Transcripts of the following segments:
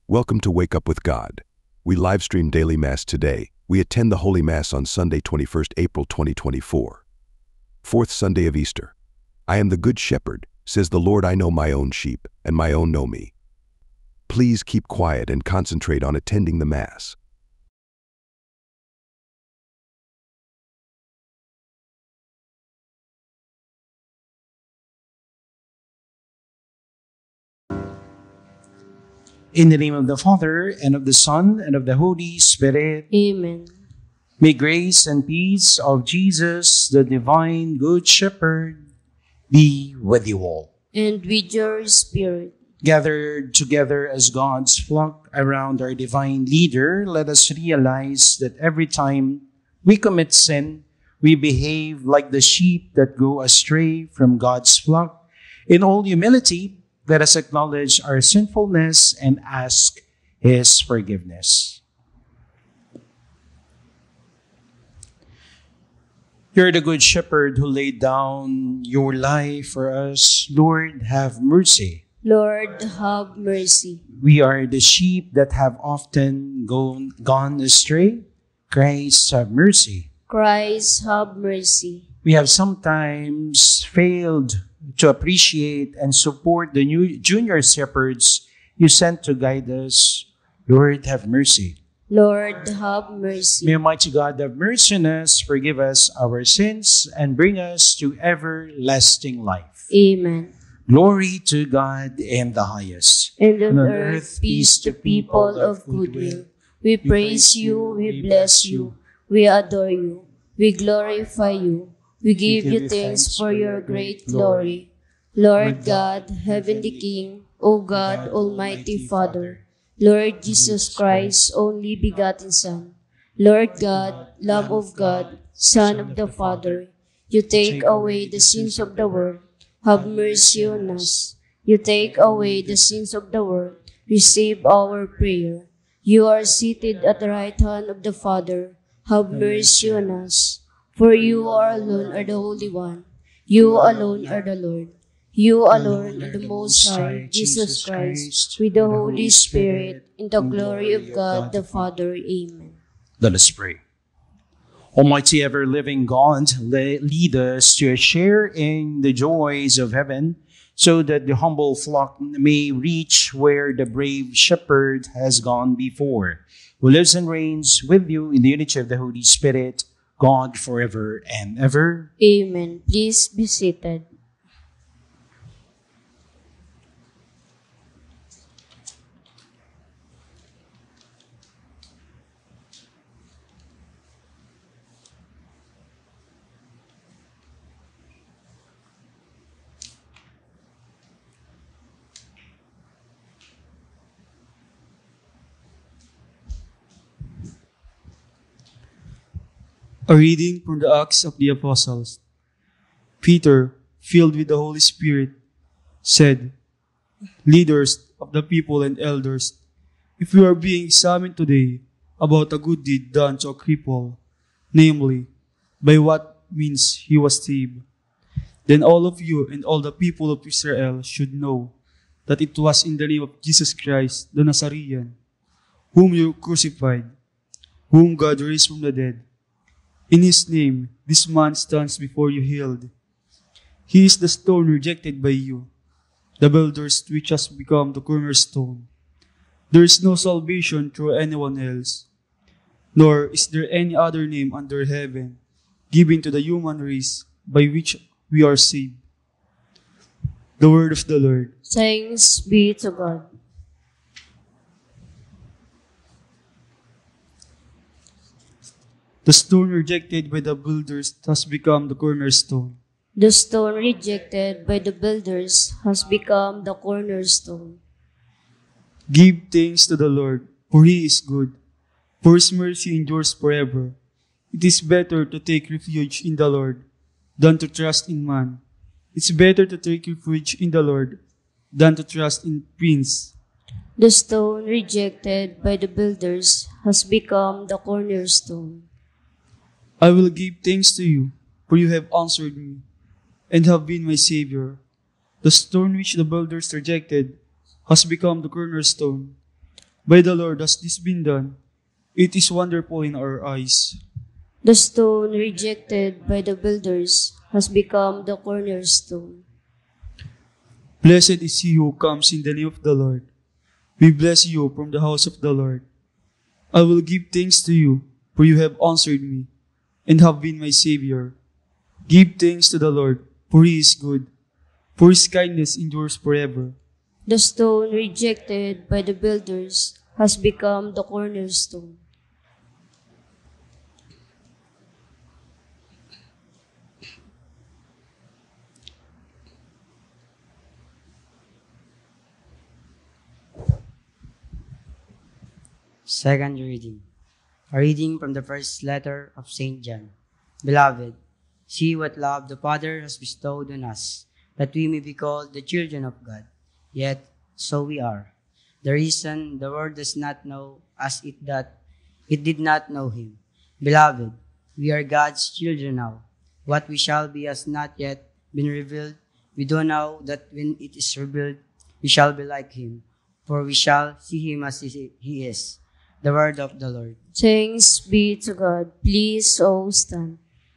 Welcome to Wake Up with God. We live stream daily Mass today. We attend the Holy Mass on Sunday, 21st April 2024. Fourth Sunday of Easter. I am the Good Shepherd, says the Lord. I know my own sheep, and my own know me. Please keep quiet and concentrate on attending the Mass. In the name of the Father, and of the Son, and of the Holy Spirit. Amen. May grace and peace of Jesus, the divine Good Shepherd, be with you all. And with your spirit. Gathered together as God's flock around our divine leader, let us realize that every time we commit sin, we behave like the sheep that go astray from God's flock. In all humility, let us acknowledge our sinfulness and ask His forgiveness. You're the Good Shepherd who laid down your life for us. Lord, have mercy. Lord, have mercy. We are the sheep that have often gone astray. Christ, have mercy. Christ, have mercy. We have sometimes failed to appreciate and support the new junior shepherds you sent to guide us. Lord, have mercy. Lord, have mercy. May Almighty God have mercy on us, forgive us our sins, and bring us to everlasting life. Amen. Glory to God in the highest. And on earth, peace to people of good will. We praise you, we bless you, we adore you, we glorify you. We give you thanks for your great glory. Lord God, Heavenly King, O God, Almighty Father, Lord Jesus Christ, only begotten Son, Lord God, Lamb of God, Son of the Father, you take away the sins of the world. Have mercy on us. You take away the sins of the world. Receive our prayer. You are seated at the right hand of the Father. Have mercy on us. For you alone are the Holy One. You alone are the Lord. You alone are the Most High, Jesus Christ, with the Holy Spirit, in the glory of God the Father. Amen. Let us pray. Almighty ever-living God, lead us to a share in the joys of heaven, so that the humble flock may reach where the brave shepherd has gone before, who lives and reigns with you in the unity of the Holy Spirit, God forever and ever. Amen. Please be seated. A reading from the Acts of the Apostles. Peter, filled with the Holy Spirit, said, "Leaders of the people and elders, if we are being examined today about a good deed done to a cripple, namely, by what means he was saved, then all of you and all the people of Israel should know that it was in the name of Jesus Christ, the Nazarene, whom you crucified, whom God raised from the dead. In His name, this man stands before you healed. He is the stone rejected by you, the builders which has become the cornerstone. There is no salvation through anyone else, nor is there any other name under heaven given to the human race by which we are saved." The word of the Lord. Thanks be to God. The stone rejected by the builders has become the cornerstone. The stone rejected by the builders has become the cornerstone. Give thanks to the Lord, for He is good, for His mercy endures forever. It is better to take refuge in the Lord than to trust in man. It's better to take refuge in the Lord than to trust in prince. The stone rejected by the builders has become the cornerstone. I will give thanks to you, for you have answered me, and have been my Savior. The stone which the builders rejected has become the cornerstone. By the Lord has this been done. It is wonderful in our eyes. The stone rejected by the builders has become the cornerstone. Blessed is he who comes in the name of the Lord. We bless you from the house of the Lord. I will give thanks to you, for you have answered me, and have been my Savior. Give thanks to the Lord, for he is good, for his kindness endures forever. The stone rejected by the builders has become the cornerstone. Second reading. A reading from the first letter of St. John. Beloved, see what love the Father has bestowed on us, that we may be called the children of God. Yet, so we are. The reason the world does not know us is that it did not know him. Beloved, we are God's children now. What we shall be has not yet been revealed. We do know that when it is revealed, we shall be like him, for we shall see him as he is. The word of the Lord. Thanks be to God. Please all stand.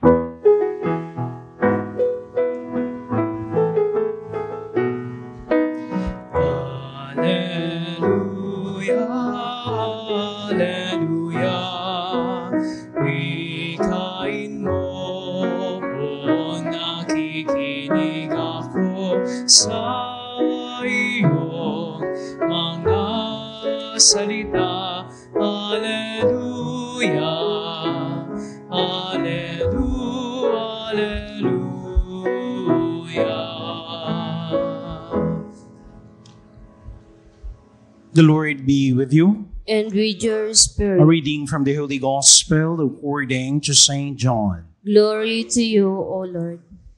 Alleluia, Alleluia. Wikain mo po, nakikinig ako sa iyong mga salita. Alleluia, Alleluia, Alleluia. The Lord be with you. And with your A spirit. reading from the Holy Gospel according to St. John. Glory to you, O Lord.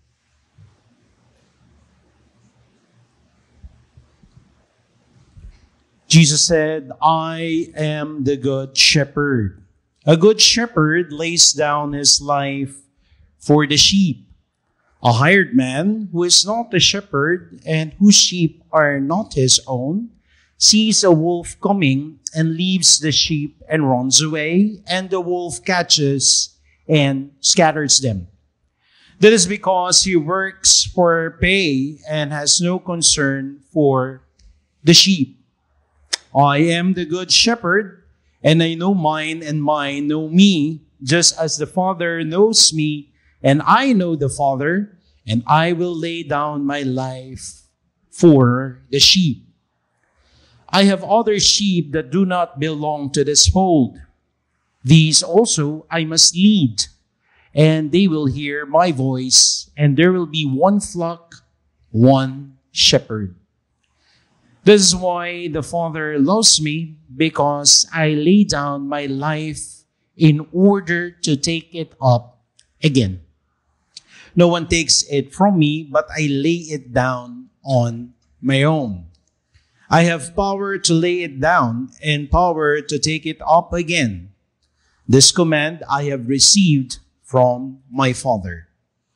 Jesus said, I am the good shepherd. A good shepherd lays down his life for the sheep. A hired man who is not a shepherd and whose sheep are not his own sees a wolf coming and leaves the sheep and runs away, and the wolf catches and scatters them. That is because he works for pay and has no concern for the sheep. I am the good shepherd, and I know mine, and mine know me, just as the Father knows me, and I know the Father, and I will lay down my life for the sheep. I have other sheep that do not belong to this fold. These also I must lead, and they will hear my voice, and there will be one flock, one shepherd. This is why the Father loves me, because I lay down my life in order to take it up again. No one takes it from me, but I lay it down on my own. I have power to lay it down and power to take it up again. This command I have received from my Father.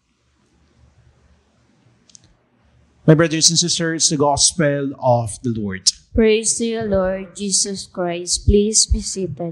My brothers and sisters, the Gospel of the Lord. Praise to you, Lord Jesus Christ. Please be seated.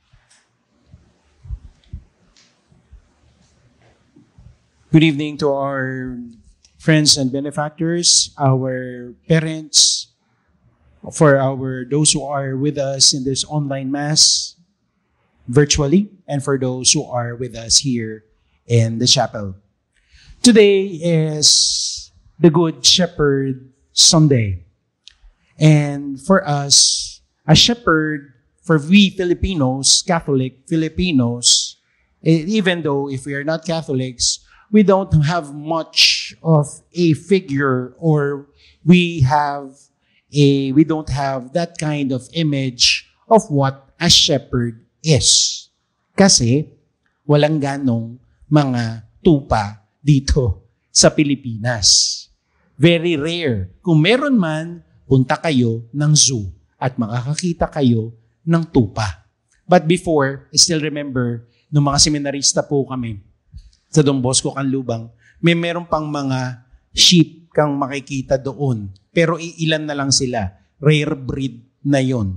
Good evening to our friends and benefactors, our parents, for those who are with us in this online Mass virtually, and for those who are with us here in the chapel. Today is the Good Shepherd Sunday. And for us, a shepherd, for we Filipinos, Catholic Filipinos, even though if we are not Catholics, we don't have much of a figure, or we don't have that kind of image of what a shepherd is. Kasi walang ganong mga tupa dito sa Pilipinas. Very rare. Kung meron man, punta kayo ng zoo at makakakita kayo ng tupa. But before, I still remember, nung mga seminarista po kami sa Don Bosco, Canlubang, meron pang mga sheep kang makikita doon. Pero ilan na lang sila. Rare breed na yon.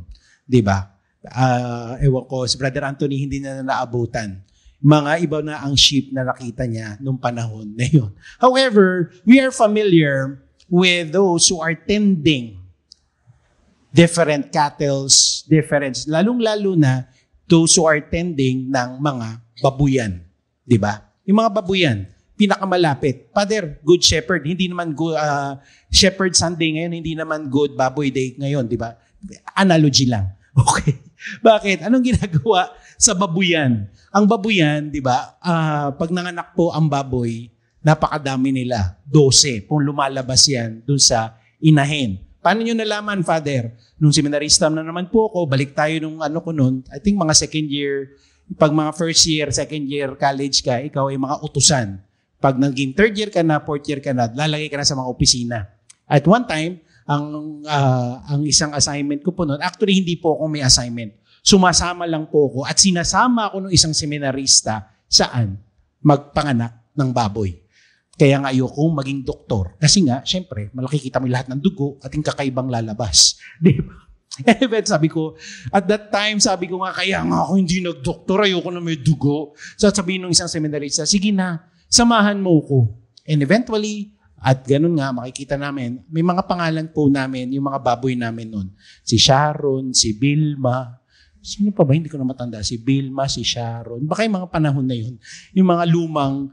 Di ba? Ewan ko, si Brother Anthony hindi na naabutan. Mga iba na ang sheep na nakita niya nung panahon na yun. However, we are familiar with those who are tending different cattle, lalong-lalo na those who are tending ng mga babuyan. Di ba? Yung mga babuyan, pinakamalapit. Father, Good Shepherd, hindi naman good, Shepherd Sunday ngayon, hindi naman Good Baboy Day ngayon, di ba? Analogy lang. Okay. Bakit? Anong ginagawa sa babuyan? Ang babuyan, di ba, pag nanganak po ang baboy, napakadami nila. 12. Kung lumalabas yan dun sa inahin. Paano nyo nalaman, Father? Nung seminarista na naman po ako, balik tayo nung ano ko nun, I think mga second year, pag mga first year, second year college ka, ikaw ay mga utusan. Pag naging third year ka na, fourth year ka na, lalagay ka na sa mga opisina. At one time, ang isang assignment ko po noon, actually hindi po ako may assignment. Sumasama lang po ako at sinasama ako ng isang seminarista saan? Magpanganak ng baboy. Kaya nga ayokong maging doktor. Kasi nga, syempre, malaki kita mo lahat ng dugo at yung kakaibang lalabas. Di ba? But sabi ko, at that time, sabi ko nga, kaya nga ako hindi nag-doktor, ayoko na may dugo. So sabihin ng isang seminarista, sige na, samahan mo ko. And eventually, at ganun nga, makikita namin, may mga pangalan po namin, yung mga baboy namin nun. Si Sharon, si Vilma, sino pa ba? Hindi ko na matanda. Si Vilma, si Sharon. Baka yung mga panahon na yun. Yung mga lumang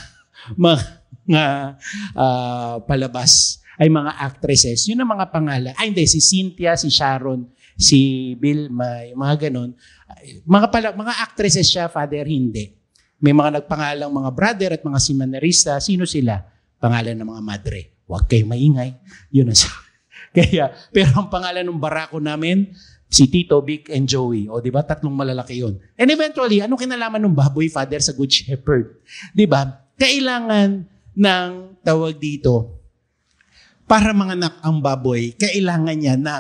palabas ay mga actresses. Yun ang mga pangalan. Ay, hindi. Si Cynthia, si Sharon, si Vilma, yung mga ganun. Mga actresses siya, Father, hindi. May mga nagpangalang mga brother at mga seminarista. Sino sila? Pangalan ng mga madre. Huwag kayo maingay. Yun ang kaya, pero ang pangalan ng barako namin, si Tito, Vic, and Joey. O, di ba? Tatlong malalaki yun. And eventually, anong kinalaman ng baboy, Father, sa Good Shepherd? Di ba? Kailangan ng tawag dito, para manganak ang baboy, kailangan niya ng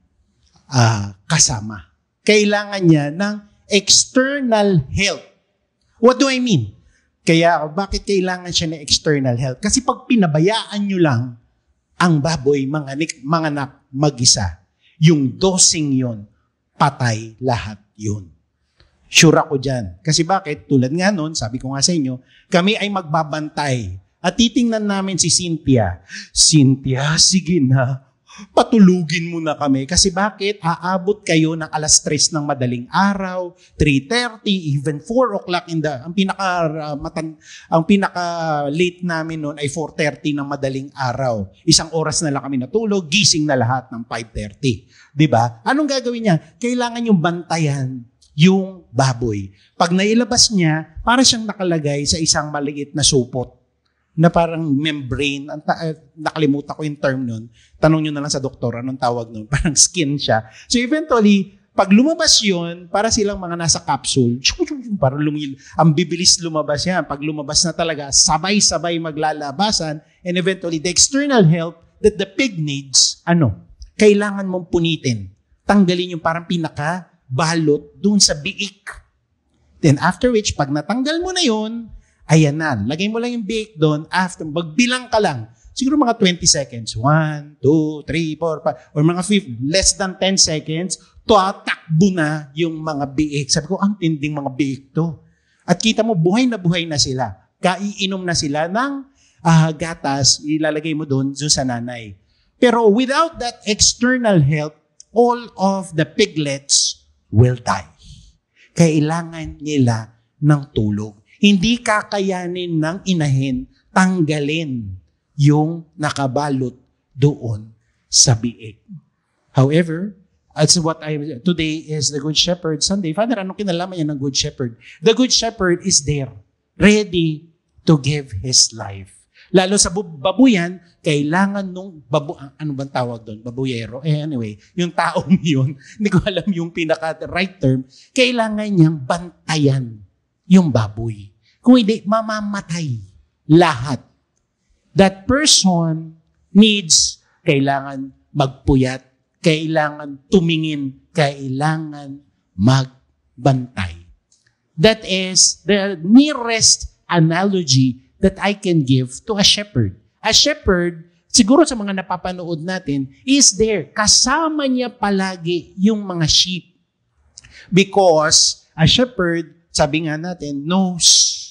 kasama. Kailangan niya ng external help. What do I mean? Kaya, bakit kailangan siya ng external help? Kasi pag pinabayaan nyo lang ang baboy, manganak mag-isa, yung dosing yon, patay lahat yun. Sure ako dyan. Kasi bakit? Tulad nga nun, sabi ko nga sa inyo, kami ay magbabantay. At titingnan namin si Cynthia. Cynthia, sige na. Patulugin mo na kami. Kasi bakit? Aabot kayo ng alas 3 ng madaling araw, 3:30, even 4 o'clock in the... Ang pinaka late namin noon ay 4:30 ng madaling araw. Isang oras na lang kami natulog, gising na lahat ng 5:30. Diba? Anong gagawin niya? Kailangan yung bantayan yung baboy. Pag nailabas niya, para siyang nakalagay sa isang maliit na supot na parang membrane, nakalimutan ko yung term nun. Tanong nyo na lang sa doktor, anong tawag nun? Parang skin siya. So eventually, pag lumabas yun, para silang mga nasa capsule, parang ang bibilis lumabas yan. Pag lumabas na talaga, sabay-sabay maglalabasan, and eventually, the external help that the pig needs, kailangan mong punitin. Tanggalin yung parang pinaka-balot dun sa biik. Then after which, pag natanggal mo na yun, ayan na, lagay mo lang yung biik doon, after, magbilang ka lang, siguro mga 20 seconds, 1, 2, 3, 4, 5, or mga 5, less than 10 seconds, tatakbo na yung mga biik. Sabi ko, ang tinding mga biik to. At kita mo, buhay na sila. Kaiinom na sila ng gatas, ilalagay mo doon sa nanay. Pero without that external help, all of the piglets will die. Kailangan nila ng tulog. Hindi kakayanin ng inahin tanggalin yung nakabalot doon sa biik. However, as today is the Good Shepherd Sunday. Father, anong kinalaman niya ng Good Shepherd? The Good Shepherd is there, ready to give His life. Lalo sa babuyan, kailangan nung ano bang tawag doon? Babuyero. Anyway, yung taong yun, hindi ko alam yung pinaka-right term, kailangan niyang bantayan yung baboy. Kung hindi, mamamatay lahat. That person needs, kailangan magpuyat, kailangan tumingin, kailangan magbantay. That is the nearest analogy that I can give to a shepherd. A shepherd, siguro sa mga napapanood natin, is there. Kasama niya palagi yung mga sheep. Because a shepherd, sabi nga natin, knows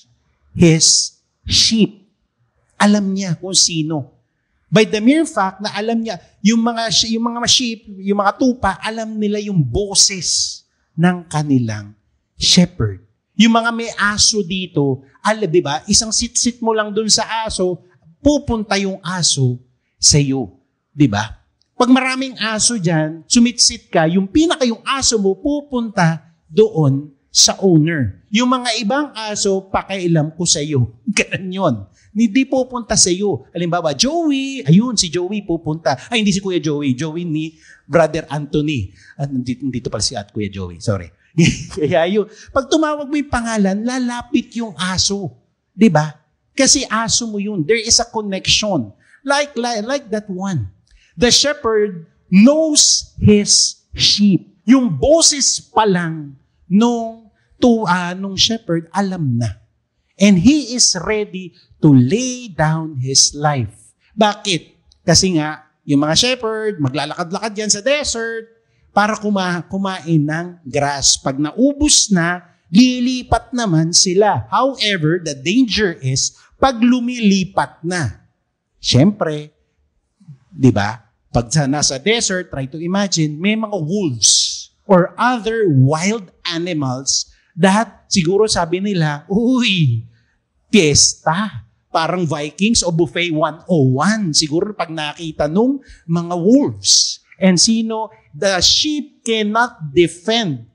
his sheep. Alam niya kung sino. By the mere fact na alam niya, yung mga sheep, yung mga tupa, alam nila yung boses ng kanilang shepherd. Yung mga may aso dito, di ba, isang sit-sit mo lang dun sa aso, pupunta yung aso sa iyo. Di ba? Pag maraming aso dyan, sumitsit ka, yung aso mo, pupunta doon sa owner. Yung mga ibang aso, pakialam ko sa iyo. Ganun yun. Hindi pupunta sa iyo. Halimbawa, Joey, ayun, si Joey pupunta. Ay, hindi si Kuya Joey. Joey ni Brother Anthony. Dito pala si Kuya Joey. Sorry. Kaya yun. Pag tumawag mo yung pangalan, lalapit yung aso. Diba? Kasi aso mo yun. There is a connection. Like that one. The shepherd knows his sheep. Yung boses pa lang nung shepherd, alam na. And he is ready to lay down his life. Bakit? Kasi nga, yung mga shepherd, maglalakad-lakad yan sa desert para kumain ng grass. Pag naubos na, lilipat naman sila. However, the danger is, pag lumilipat na, syempre, di ba? Pag nasa desert, try to imagine, may mga wolves or other wild animals that siguro sabi nila, uy, piyesta. Parang Vikings o Buffet 101. Siguro pag nakita nung mga wolves. And the sheep cannot defend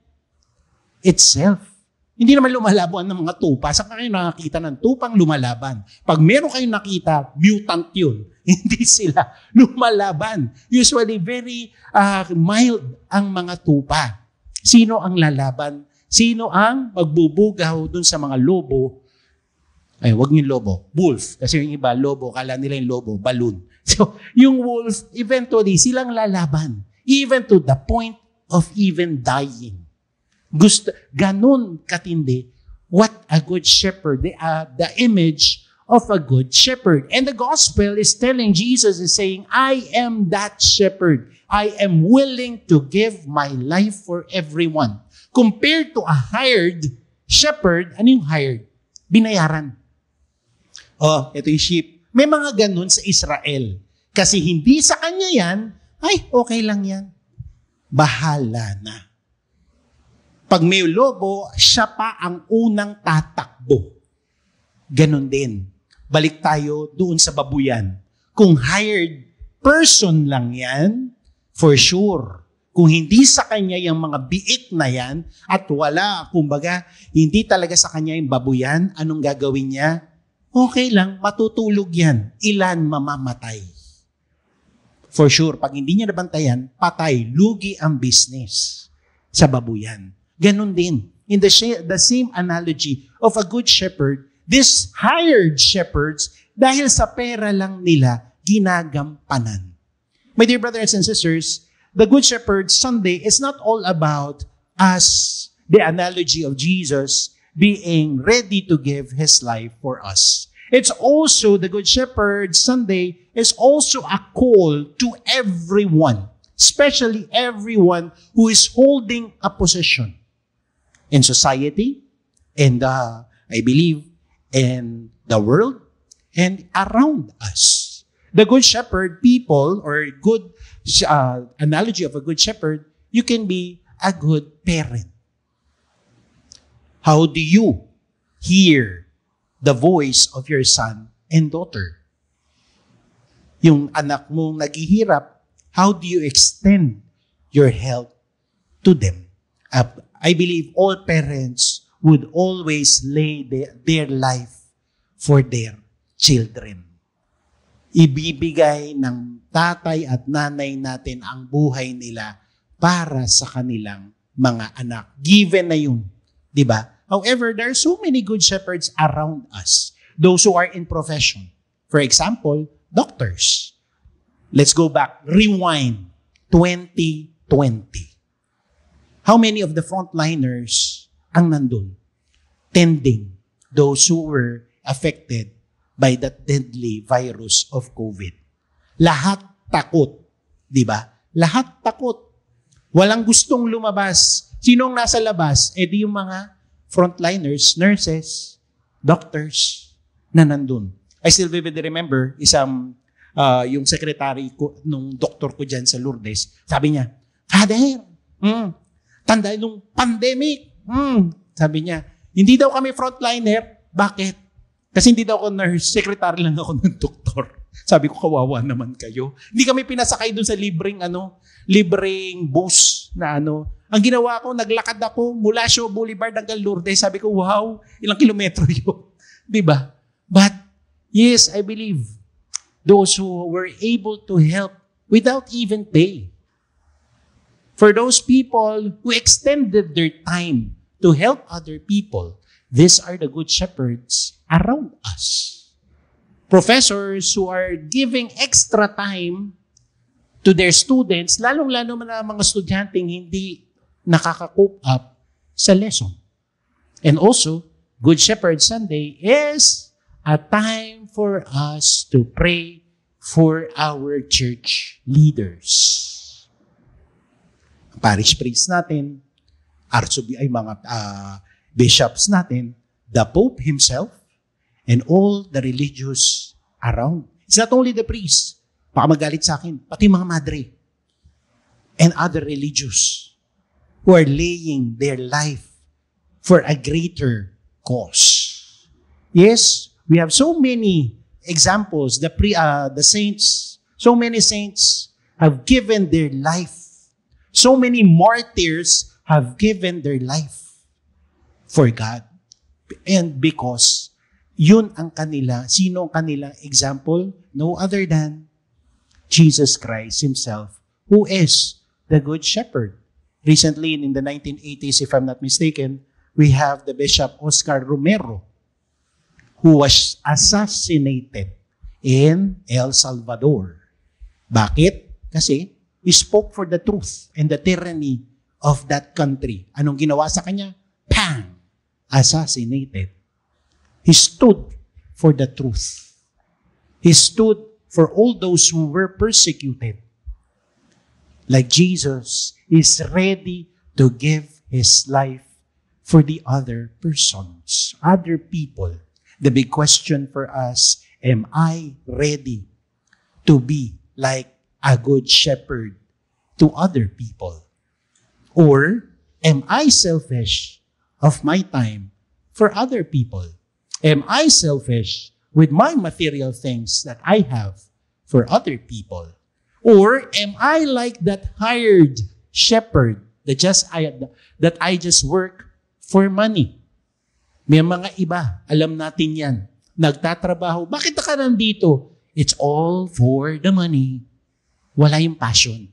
itself. Hindi naman lumalaban ng mga tupa. Saan kayo nakakita ng tupang lumalaban? Pag meron kayong nakita, mutant yun. Hindi sila lumalaban. Usually, very mild ang mga tupa. Sino ang lalaban? Sino ang magbubugaw dun sa mga lobo? Ay, wag yung lobo. Wolf. Kasi yung iba, lobo. Kala nila yung lobo, balloon. So, yung wolf, eventually, silang lalaban. Even to the point of even dying. Ganun katindi. What a good shepherd. The image of a good shepherd. And the gospel is telling, Jesus is saying, I am that shepherd. I am willing to give my life for everyone. Compared to a hired shepherd, ano yung hired? Binayaran. Oh, ito yung sheep. May mga ganun sa Israel. Kasi hindi sa kanya yan, ay, okay lang yan. Bahala na. Pag may lobo, siya pa ang unang tatakbo. Ganun din. Balik tayo doon sa babuyan. Kung hired person lang yan, for sure. Kung hindi sa kanya yung mga biik na yan, at wala, kumbaga, hindi talaga sa kanya yung babuyan, anong gagawin niya? Okay lang, matutulog yan. Ilan mamamatay? For sure, pag hindi niya nabantayan, patay, lugi ang business sa babuyan. Ganon din. In the same analogy of a good shepherd, these hired shepherds, dahil sa pera lang nila, ginagampanan. My dear brothers and sisters, the Good Shepherd Sunday is not all about us, the analogy of Jesus, being ready to give His life for us. It's also, the Good Shepherd Sunday is also a call to everyone, especially everyone who is holding a position in society, and I believe, in the world, and around us. The Good Shepherd people, or good analogy of a Good Shepherd, you can be a good parent. How do you hear the voice of your son and daughter? Yung anak mong naghihirap, how do you extend your help to them? I believe all parents would always lay their life for their children. Ibibigay ng tatay at nanay natin ang buhay nila para sa kanilang mga anak. Given na yun. Diba? However, there are so many good shepherds around us. Those who are in profession. For example, doctors. Let's go back. Rewind. 2020. How many of the frontliners ang nandun? Tending those who were affected by that deadly virus of COVID. Lahat takot. Di ba? Lahat takot. Walang gustong lumabas. Sinong nasa labas? Di yung mga frontliners, nurses, doctors na nandun. I still vividly remember yung secretary ko, nung doktor ko dyan sa Lourdes, sabi niya, Father, tanda nung pandemic, sabi niya, hindi daw kami frontliner. Bakit? Kasi hindi daw ako nurse, secretary lang ako ng doktor. Sabi ko, kawawa naman kayo. Hindi kami pinasakay dun sa libreng bus na Ang ginawa ko, naglakad ako mula Shaw Boulevard hanggang Lourdes. Sabi ko, wow, ilang kilometro yun. Diba? But, yes, I believe those who were able to help without even pay. For those people who extended their time to help other people, these are the good shepherds around us. Professors who are giving extra time to their students, lalong-lalo na mga estudyanteng hindi nakaka-cope up sa lesson. And also, Good Shepherd Sunday is a time for us to pray for our church leaders. Ang parish priest natin, ay mga bishops natin, the Pope himself, and all the religious around. It's not only the priests, baka magalit sa akin, pati mga madre, and other religious who are laying their life for a greater cause. Yes, we have so many examples. The saints, so many saints have given their life. So many martyrs have given their life for God. And because yun ang sino ang kanilang example? No other than Jesus Christ himself, who is the Good Shepherd. Recently, in the 1980s, if I'm not mistaken, we have the Bishop Oscar Romero, who was assassinated in El Salvador. Bakit? Kasi he spoke for the truth and the tyranny of that country. Anong ginawa sa kanya? Pang! Assassinated. He stood for the truth. He stood for all those who were persecuted. Like Jesus is ready to give his life for the other persons, other people. The big question for us, am I ready to be like a good shepherd to other people? Or am I selfish of my time for other people? Am I selfish with my material things that I have for other people? Or am I like that hired shepherd that I just work for money? May mga iba, alam natin yan, nagtatrabaho. Bakit ka nandito? It's all for the money. Wala yung passion.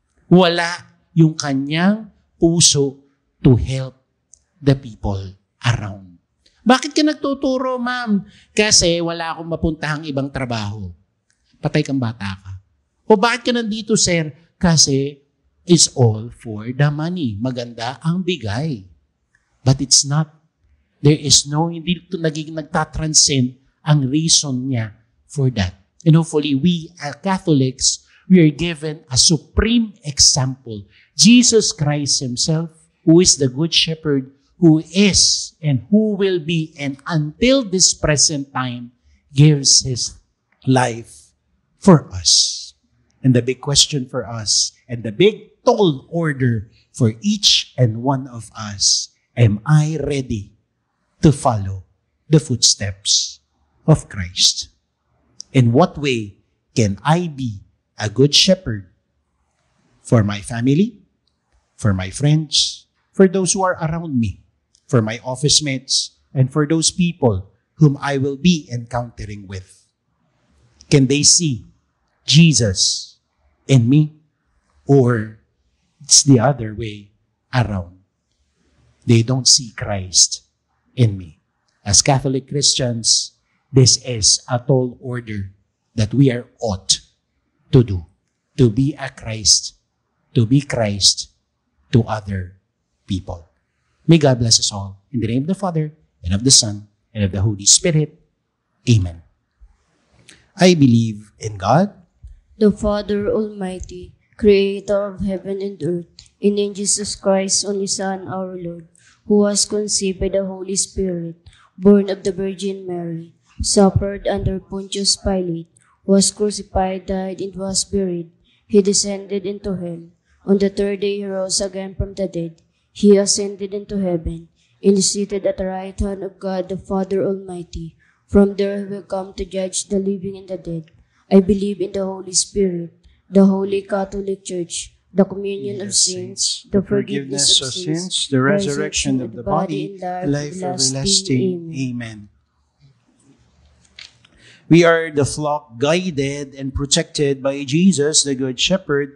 Wala yung kanyang puso to help the people around. Bakit ka nagtuturo, ma'am? Kasi wala akong mapuntahang ibang trabaho. Patay kang bata ka. O bakit ka nandito, sir? Kasi it's all for the money. Maganda ang bigay. But it's not. There is no, hindi ito naging nagtatranscend ang reason niya for that. And hopefully, we as Catholics, we are given a supreme example. Jesus Christ himself, who is the Good Shepherd, who is and who will be, and until this present time, gives his life for us. And the big question for us, and the big tall order for each and one of us, am I ready to follow the footsteps of Christ? In what way can I be a good shepherd for my family, for my friends, for those who are around me, for my office mates, and for those people whom I will be encountering with? Can they see Jesus in me? Or it's the other way around? They don't see Christ in me. As Catholic Christians, this is a tall order that we are ought to do. To be Christ to other people. May God bless us all. In the name of the Father, and of the Son, and of the Holy Spirit. Amen. I believe in God, the Father Almighty, creator of heaven and earth, and in Jesus Christ, only Son, our Lord, who was conceived by the Holy Spirit, born of the Virgin Mary, suffered under Pontius Pilate, was crucified, died, and was buried. He descended into hell. On the third day he rose again from the dead. He ascended into heaven, and is seated at the right hand of God the Father Almighty. From there he will come to judge the living and the dead. I believe in the Holy Spirit, the Holy Catholic Church, the communion of saints, the forgiveness of sins, the resurrection of the body, and life everlasting. Amen. We are the flock guided and protected by Jesus, the Good Shepherd,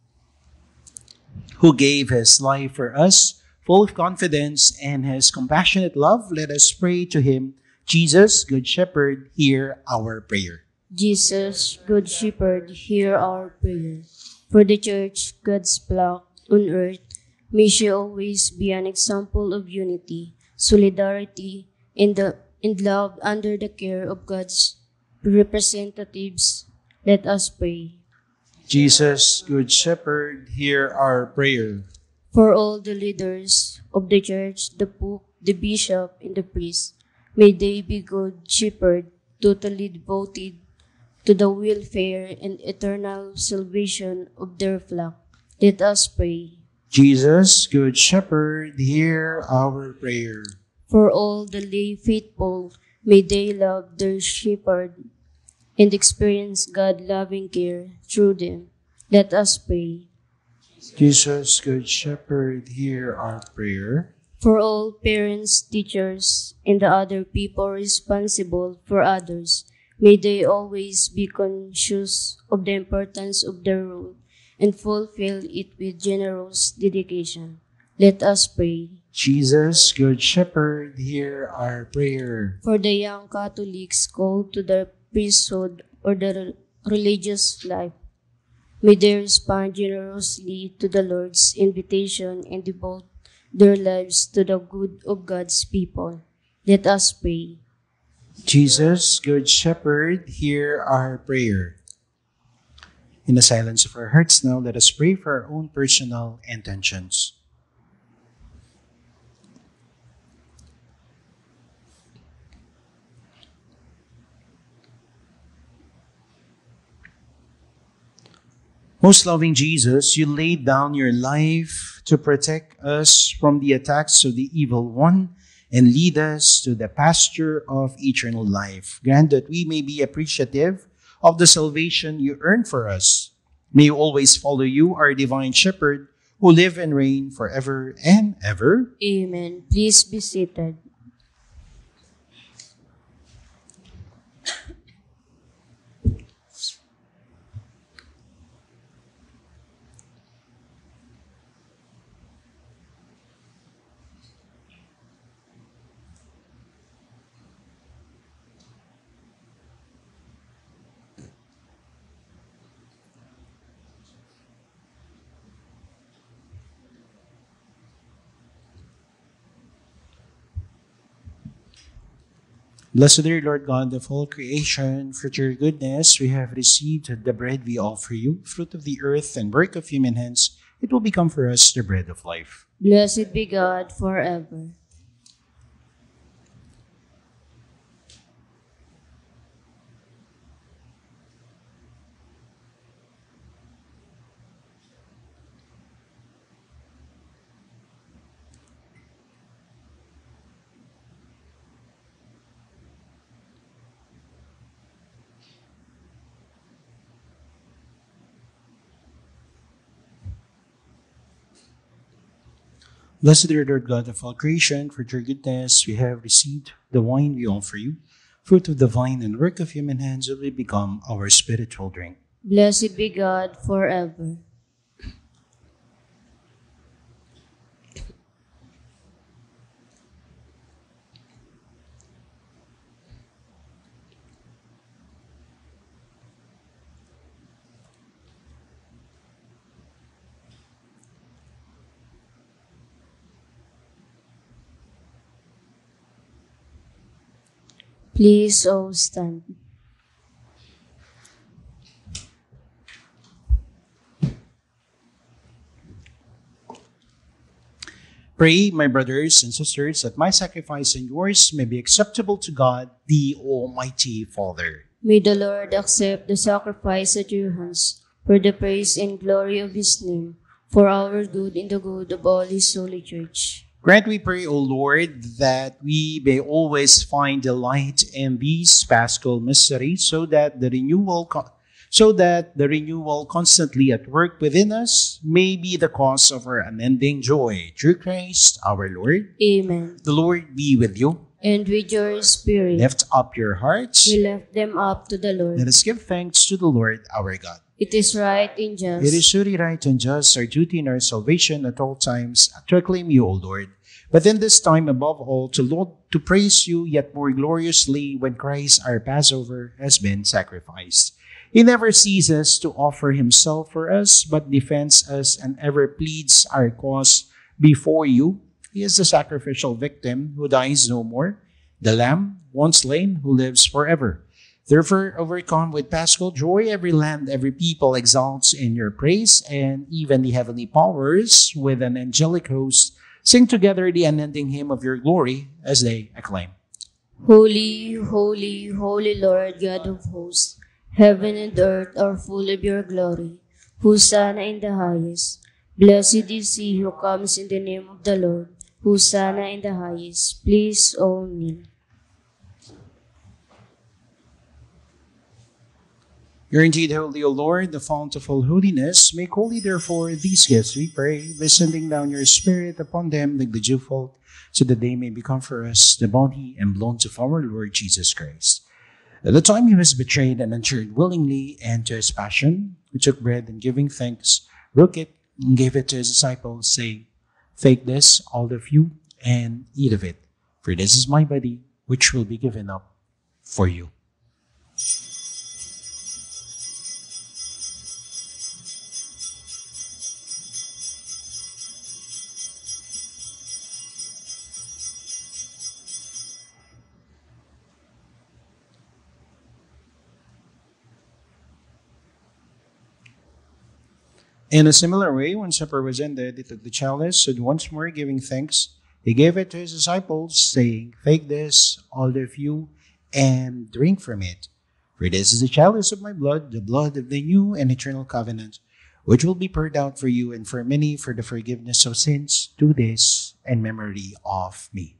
who gave his life for us. Full of confidence and his compassionate love, let us pray to him. Jesus, Good Shepherd, hear our prayer. Jesus, Good Shepherd, hear our prayer. For the Church, God's flock on earth, may she always be an example of unity, solidarity, and love under the care of God's representatives. Let us pray. Jesus, Good Shepherd, hear our prayer. For all the leaders of the Church, the Pope, the Bishop, and the priest, may they be good shepherd, totally devoted to the welfare and eternal salvation of their flock. Let us pray. Jesus, Good Shepherd, hear our prayer. For all the lay faithful, may they love their shepherd and experience God-loving care through them. Let us pray. Jesus, Good Shepherd, hear our prayer. For all parents, teachers, and the other people responsible for others, may they always be conscious of the importance of their role and fulfill it with generous dedication. Let us pray. Jesus, Good Shepherd, hear our prayer. For the young Catholics called to the priesthood or the religious life, may they respond generously to the Lord's invitation and devote their lives to the good of God's people. Let us pray. Jesus, Good Shepherd, hear our prayer. In the silence of our hearts now, let us pray for our own personal intentions. Most loving Jesus, you laid down your life to protect us from the attacks of the evil one and lead us to the pasture of eternal life. Grant that we may be appreciative of the salvation you earned for us. May you always follow you, our divine shepherd, who live and reign forever and ever. Amen. Please be seated. Blessed are you, Lord God of all creation. For your goodness we have received the bread we offer you, fruit of the earth and work of human hands. It will become for us the bread of life. Blessed be God forever. Blessed are you, Lord God of all creation. For your goodness we have received the wine we offer you, fruit of the vine and work of human hands. It will become our spiritual drink. Blessed be God forever. Please all stand. Pray, my brothers and sisters, that my sacrifice and yours may be acceptable to God, the Almighty Father. May the Lord accept the sacrifice at your hands for the praise and glory of his name, for our good and the good of all his holy church. Grant, we pray, O Lord, that we may always find delight in these Paschal mysteries, so that the renewal constantly at work within us may be the cause of our unending joy. Through Christ our Lord. Amen. The Lord be with you. And with your spirit, Lift up your hearts. we lift them up to the Lord. Let us give thanks to the Lord our God. It is right and just. It is truly right and just, our duty and our salvation at all times, to acclaim you, O Lord. But in this time, above all, to praise you yet more gloriously when Christ, our Passover, has been sacrificed. He never ceases to offer himself for us, but defends us and ever pleads our cause before you. He is the sacrificial victim who dies no more, the Lamb, once slain, who lives forever. Therefore, overcome with paschal joy, every land, every people exalts in your praise, and even the heavenly powers, with an angelic host, sing together the unending hymn of your glory as they acclaim. Holy, holy, holy Lord God of hosts, heaven and earth are full of your glory. Hosanna in the highest. Blessed is he who comes in the name of the Lord. Hosanna in the highest. Please all kneel. You're indeed holy, O Lord, the fount of all holiness. Make holy, therefore, these gifts, we pray, by sending down your Spirit upon them like the dewfall, so that they may become for us the body and blood of our Lord Jesus Christ. At the time he was betrayed and entered willingly into his passion, he took bread and giving thanks, broke it and gave it to his disciples, saying, "Take this, all of you, and eat of it, for this is my body, which will be given up for you." In a similar way, when supper was ended, he took the chalice, and once more giving thanks, he gave it to his disciples, saying, "Take this, all of you, and drink from it. For this is the chalice of my blood, the blood of the new and eternal covenant, which will be poured out for you and for many for the forgiveness of sins. Do this in memory of me."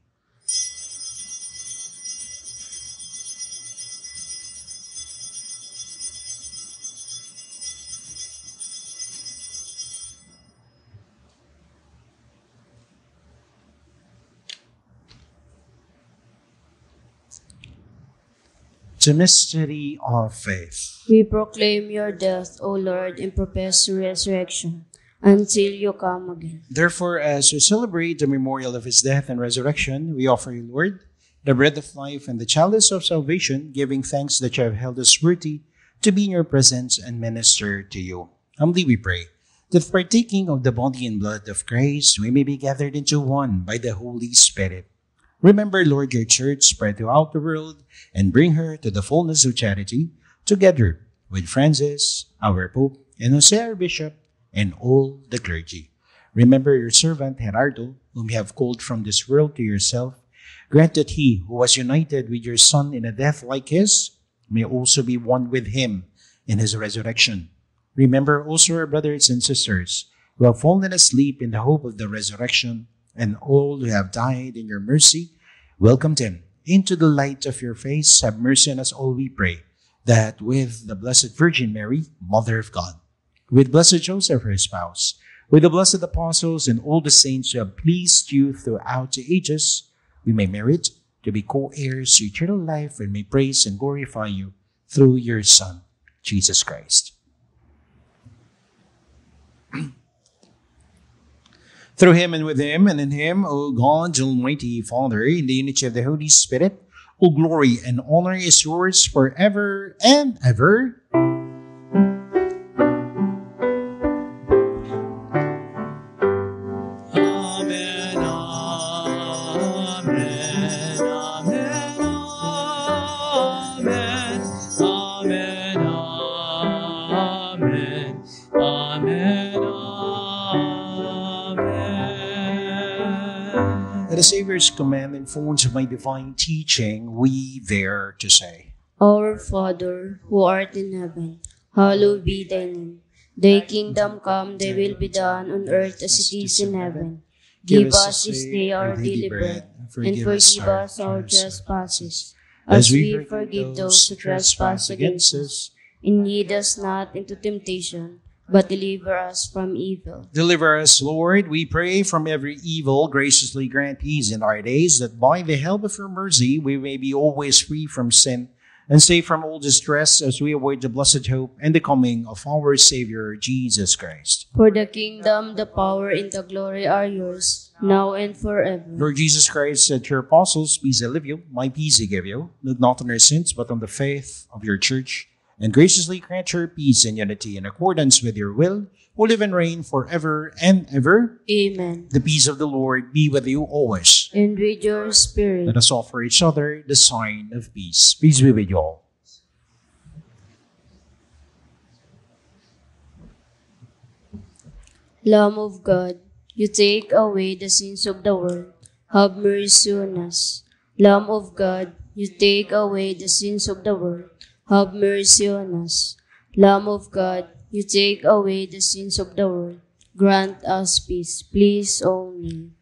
The mystery of faith. We proclaim your death, O Lord, and profess your resurrection until you come again. Therefore, as we celebrate the memorial of his death and resurrection, we offer you, Lord, the bread of life and the chalice of salvation, giving thanks that you have held us worthy to be in your presence and minister to you. Humbly we pray that partaking of the body and blood of Christ, we may be gathered into one by the Holy Spirit. Remember, Lord, your church spread throughout the world and bring her to the fullness of charity, together with Francis, our Pope, and Jose, our Bishop, and all the clergy. Remember your servant, Gerardo, whom you have called from this world to yourself. Grant that he who was united with your Son in a death like his may also be one with him in his resurrection. Remember also our brothers and sisters who have fallen asleep in the hope of the resurrection, and all who have died in your mercy. Welcome them into the light of your face. Have mercy on us all, we pray, that with the Blessed Virgin Mary, Mother of God, with Blessed Joseph, her spouse, with the blessed apostles and all the saints who have pleased you throughout the ages, we may merit to be co-heirs to eternal life and may praise and glorify you through your Son, Jesus Christ. Through him and with him and in him, O God, Almighty Father, in the unity of the Holy Spirit, all glory and honor is yours forever and ever. Amen, amen, amen, amen, amen, amen, amen, amen. At the Savior's command, informed by divine teaching, we dare to say, Our Father, who art in heaven, hallowed be thy name. Thy kingdom come, thy will be done on earth as it is in heaven. Give us this day our daily bread, and forgive us our trespasses, as we forgive those who trespass against us. And lead us not into temptation, but deliver us from evil. Deliver us, Lord, we pray, from every evil. Graciously grant peace in our days, that by the help of your mercy we may be always free from sin and safe from all distress, as we await the blessed hope and the coming of our Savior, Jesus Christ. For the kingdom, the power, and the glory are yours, now and forever. Lord Jesus Christ said to your apostles, Peace I leave you, my peace I give you. Look not on your sins, but on the faith of your church, and graciously grant her peace and unity in accordance with your will, who live and reign forever and ever. Amen. The peace of the Lord be with you always. And with your spirit. Let us offer each other the sign of peace. Peace be with you all. Lamb of God, you take away the sins of the world. Have mercy on us. Lamb of God, you take away the sins of the world. Have mercy on us. Lamb of God, you take away the sins of the world. Grant us peace, please only.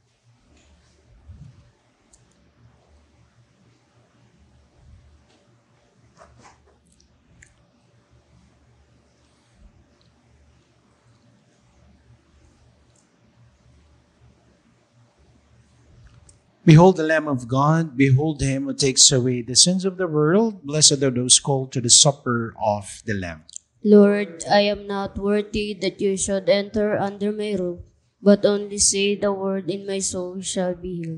Behold the Lamb of God, behold him who takes away the sins of the world. Blessed are those called to the supper of the Lamb. Lord, I am not worthy that you should enter under my roof, but only say the word, and my soul shall be healed.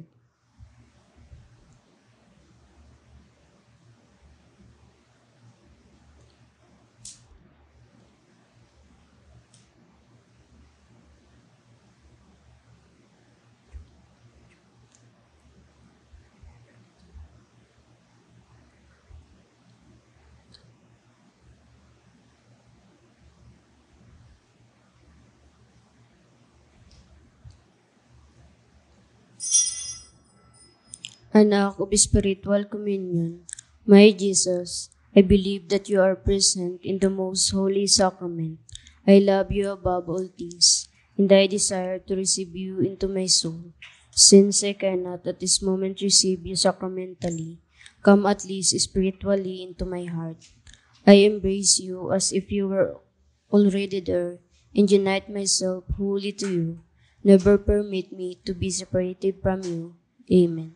An act of spiritual communion. My Jesus, I believe that you are present in the most holy sacrament. I love you above all things, and I desire to receive you into my soul. Since I cannot at this moment receive you sacramentally, come at least spiritually into my heart. I embrace you as if you were already there, and unite myself wholly to you. Never permit me to be separated from you. Amen.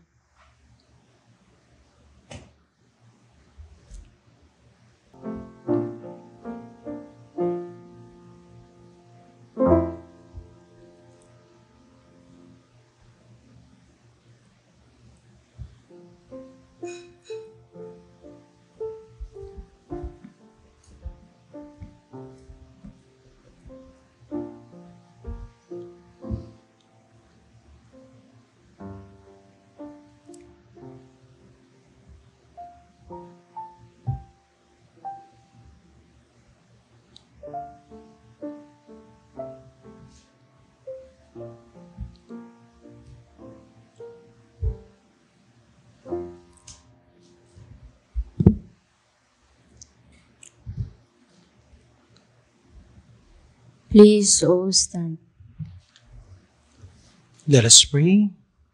Please all stand. Let us pray.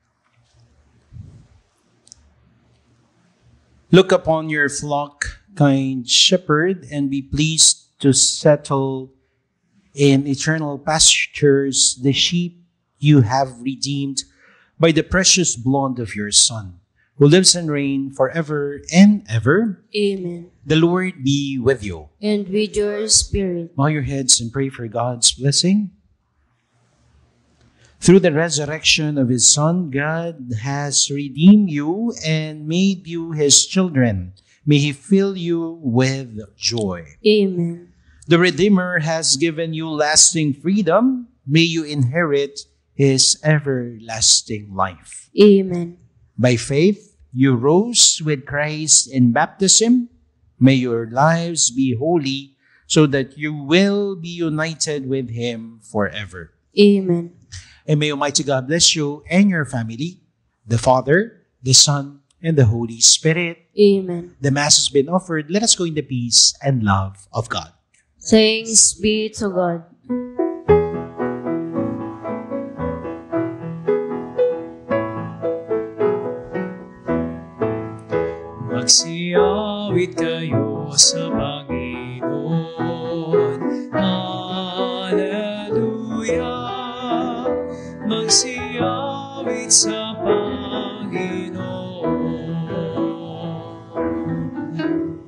Look upon your flock, kind shepherd, and be pleased to settle in eternal pastures the sheep you have redeemed by the precious blood of your Son, who lives and reigns forever and ever. Amen. The Lord be with you. And with your spirit. Bow your heads and pray for God's blessing. Through the resurrection of his Son, God has redeemed you and made you his children. May he fill you with joy. Amen. The Redeemer has given you lasting freedom. May you inherit his everlasting life. Amen. By faith, you rose with Christ in baptism. May your lives be holy, so that you will be united with him forever. Amen. And may Almighty God bless you and your family, the Father, the Son, and the Holy Spirit. Amen. The Mass has been offered. Let us go in the peace and love of God. Thanks be to God. Magsiyawit kayo sa Panginoon. Hallelujah. Magsiyawit sa Panginoon.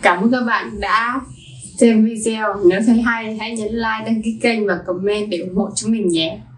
Cảm ơn các bạn đã xem video. Nếu thấy hay hãy nhấn like, đăng ký kênh và comment để ủng hộ chúng mình nhé.